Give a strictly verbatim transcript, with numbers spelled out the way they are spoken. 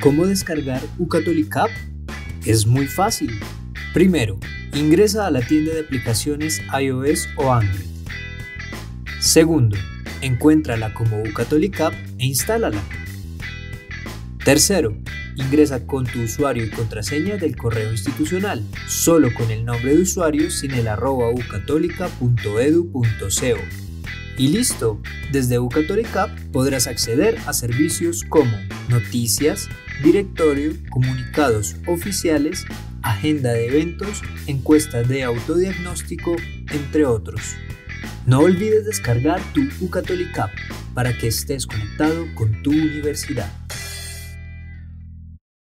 ¿Cómo descargar Ucatolic App? Es muy fácil. Primero, ingresa a la tienda de aplicaciones iOS o Android. Segundo, encuéntrala como Ucatolic App e instálala. Tercero, ingresa con tu usuario y contraseña del correo institucional, solo con el nombre de usuario sin el arroba ucatolica punto edu punto co. Y listo, desde Ucatolic App podrás acceder a servicios como noticias, directorio, comunicados oficiales, agenda de eventos, encuestas de autodiagnóstico, entre otros. No olvides descargar tu Ucatolic App para que estés conectado con tu universidad.